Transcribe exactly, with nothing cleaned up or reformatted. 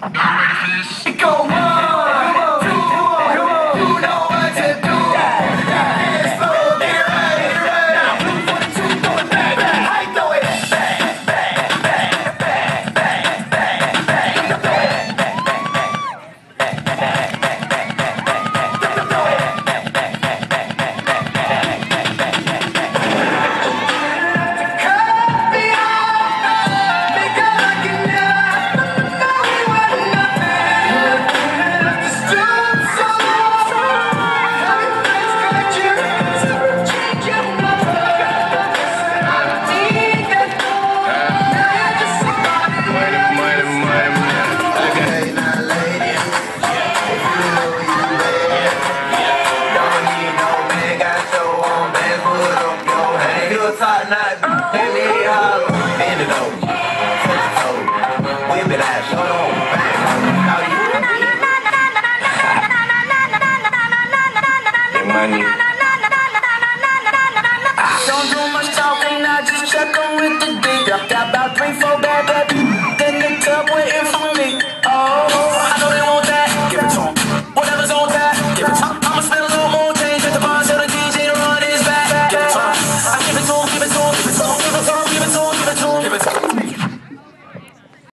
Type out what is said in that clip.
Don't do much talking, I just check 'em with the dick. Dropped out about three, four